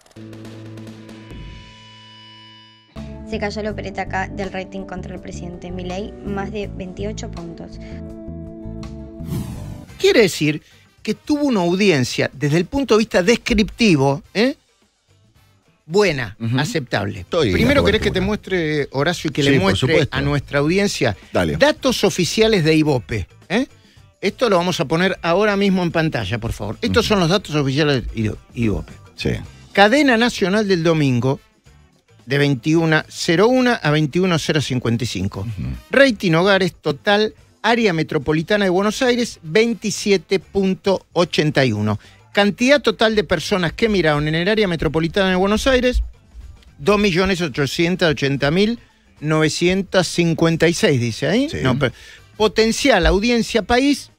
Se cayó la opereta K del rating contra el presidente Milei, más de 28 puntos. Quiere decir que tuvo una audiencia desde el punto de vista descriptivo, buena, aceptable. Primero, ¿querés que te muestre, Horacio, y que le muestre a nuestra audiencia datos oficiales de Ibope? Esto lo vamos a poner ahora mismo en pantalla, por favor. Estos son los datos oficiales de Ibope. Sí. Cadena nacional del domingo, de 21.01 a 21.055. Rating hogares total, área metropolitana de Buenos Aires, 27.81. Cantidad total de personas que miraron en el área metropolitana de Buenos Aires, 2.880.956, dice ahí. Sí. No, pero, potencial audiencia país,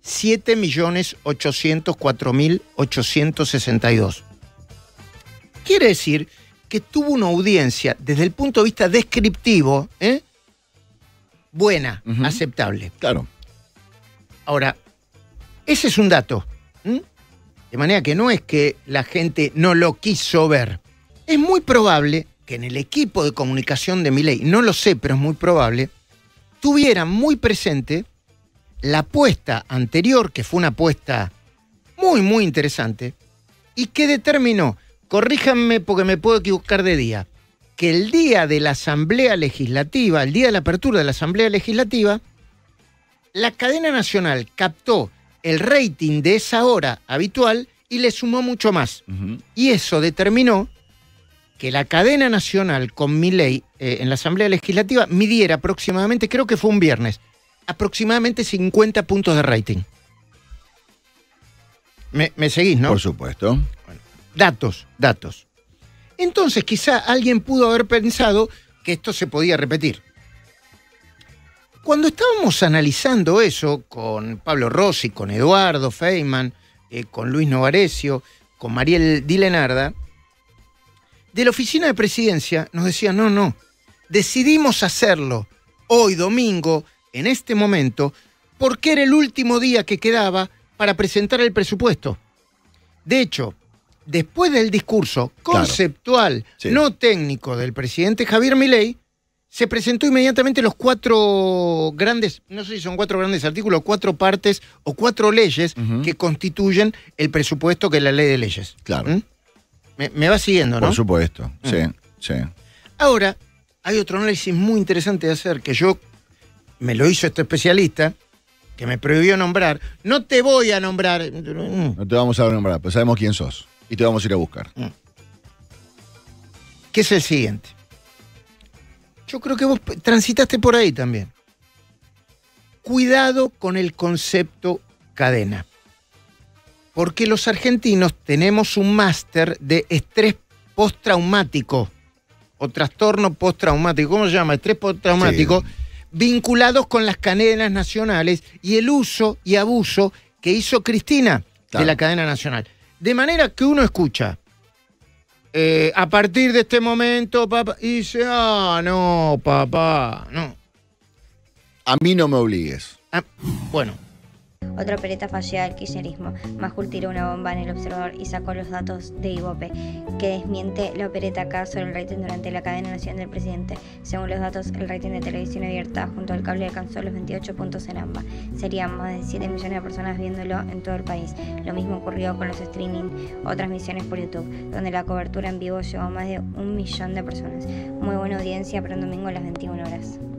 7.804.862. Quiere decir que tuvo una audiencia desde el punto de vista descriptivo, buena, aceptable. Claro. Ahora, ese es un dato. De manera que no es que la gente no lo quiso ver. Es muy probable que en el equipo de comunicación de Milei, no lo sé, pero es muy probable, tuvieran muy presente la apuesta anterior, que fue una apuesta muy, muy interesante, y que determinó, corríjanme porque me puedo equivocar de día, que el día de la Asamblea Legislativa, el día de la apertura de la Asamblea Legislativa, la cadena nacional captó el rating de esa hora habitual y le sumó mucho más. Y eso determinó que la cadena nacional con Milei en la Asamblea Legislativa midiera aproximadamente, creo que fue un viernes, aproximadamente 50 puntos de rating. ¿Me seguís, no? Por supuesto. Bueno, datos. Entonces quizá alguien pudo haber pensado que esto se podía repetir. Cuando estábamos analizando eso con Pablo Rossi, con Eduardo Feynman, con Luis Novarecio, con Mariel Di Lenarda, de la oficina de presidencia nos decían, no, decidimos hacerlo hoy domingo, en este momento, porque era el último día que quedaba para presentar el presupuesto. De hecho, después del discurso conceptual, no técnico del presidente Javier Milei, se presentó inmediatamente los 4 grandes, no sé si son 4 grandes artículos, 4 partes o 4 leyes que constituyen el presupuesto, que es la ley de leyes. Claro. Me va siguiendo, ¿no? Por supuesto, sí. Ahora, hay otro análisis muy interesante de hacer, que me lo hizo este especialista, que me prohibió nombrar. No te voy a nombrar. No te vamos a nombrar, pues sabemos quién sos. Y te vamos a ir a buscar. Que es el siguiente. Yo creo que vos transitaste por ahí también. Cuidado con el concepto cadena. Porque los argentinos tenemos un máster de estrés postraumático o trastorno postraumático. ¿Cómo se llama? Estrés postraumático. Vinculados con las cadenas nacionales y el uso y abuso que hizo Cristina de la cadena nacional. De manera que uno escucha, a partir de este momento, papá, y dice, no, papá, no. A mí no me obligues. Bueno. Otra opereta fallida del kirchnerismo. Majul tiró una bomba en El Observador y sacó los datos de Ibope, que desmiente la opereta K sobre el rating durante la cadena nacional del presidente. Según los datos, el rating de televisión abierta junto al cable alcanzó los 28 puntos en ambas. Serían más de 7 millones de personas viéndolo en todo el país. Lo mismo ocurrió con los streaming o transmisiones por YouTube, donde la cobertura en vivo llegó a más de 1 millón de personas. Muy buena audiencia para un domingo a las 21 horas.